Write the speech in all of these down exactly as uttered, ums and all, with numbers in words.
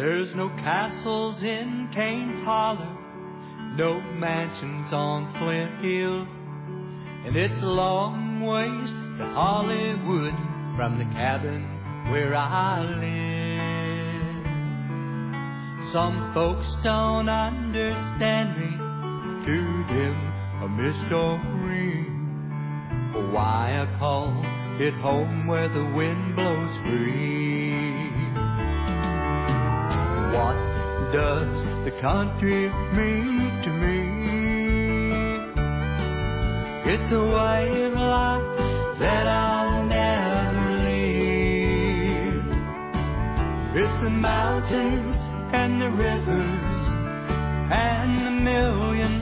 There's no castles in Cane Parlor, no mansions on Flint Hill, and it's a long ways to Hollywood from the cabin where I live. Some folks don't understand me, to them a mystery, why I call it home where the wind blows free. What does the country mean to me? It's a way of life that I'll never leave. It's the mountains and the rivers and the million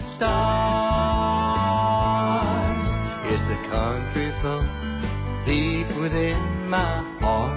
stars. It's the country folk deep within my heart.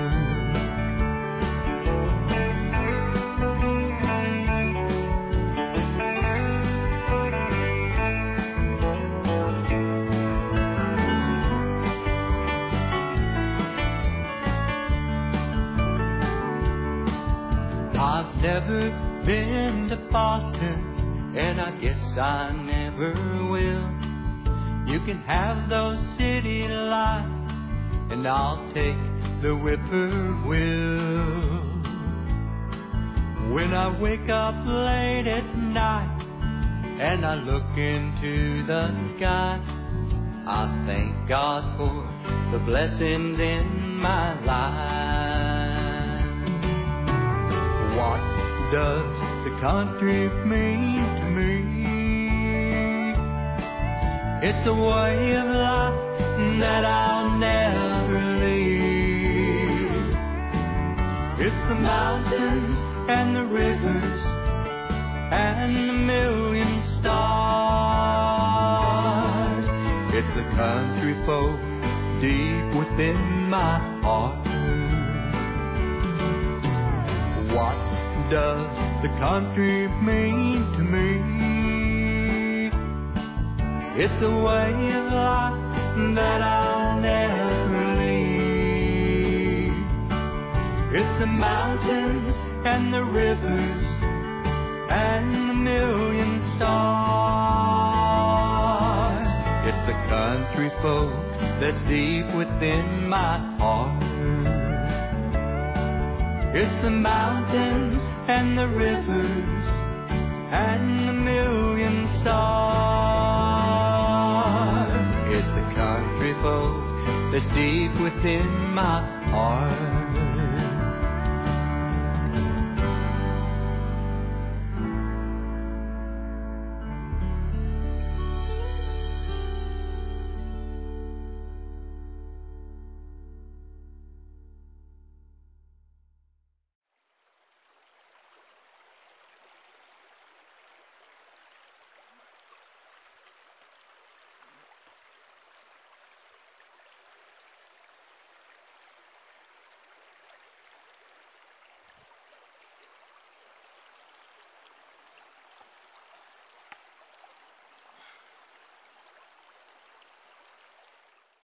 I've never been to Boston, and I guess I never will. You can have those city lights, and I'll take the whippoorwill. When I wake up late at night and I look into the sky, I thank God for the blessings in my life. What does the country mean to me? It's a way of life that I'll never leave. It's the mountains and the rivers and the million stars. It's the country folk deep within my heart. What does the country mean to me? It's a way of life that I'll never leave. It's the mountains and the rivers and the million stars. It's the country folk that's deep within my heart. It's the mountains and the rivers and the million stars. It's the country folk that's deep within my heart.